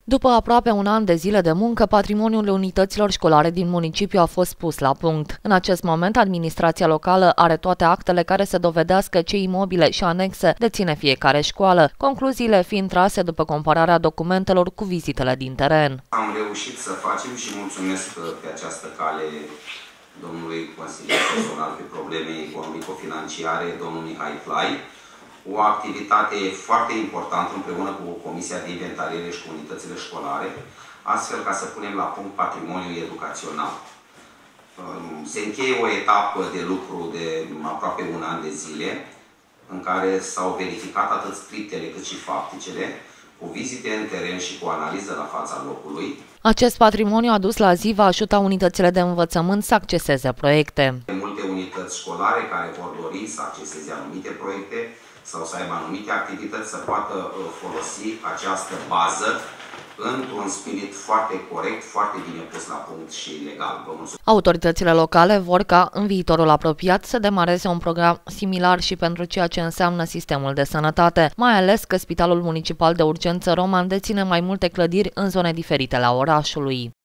După aproape un an de zile de muncă, patrimoniul unităților școlare din municipiu a fost pus la punct. În acest moment, administrația locală are toate actele care să dovedească ce imobile și anexe deține fiecare școală, concluziile fiind trase după compararea documentelor cu vizitele din teren. Am reușit să facem și mulțumesc pe această cale domnului consilier personal pe probleme economico-financiare, domnul Mihai Flai, o activitate foarte importantă împreună cu Comisia de Inventariere și cu unitățile școlare, astfel ca să punem la punct patrimoniul educațional. Se încheie o etapă de lucru de aproape un an de zile, în care s-au verificat atât scriptele cât și fapticele, cu vizite în teren și cu analiză la fața locului. Acest patrimoniu adus la zi va ajuta unitățile de învățământ să acceseze proiecte. Multe unități școlare care vor dori să acceseze anumite proiecte sau să aibă anumite activități să poată folosi această bază într-un spirit foarte corect, foarte bine pus la punct și legal. Vă mulțumesc. Autoritățile locale vor ca în viitorul apropiat să demareze un program similar și pentru ceea ce înseamnă sistemul de sănătate, mai ales că Spitalul Municipal de Urgență Roman deține mai multe clădiri în zone diferite la orașului.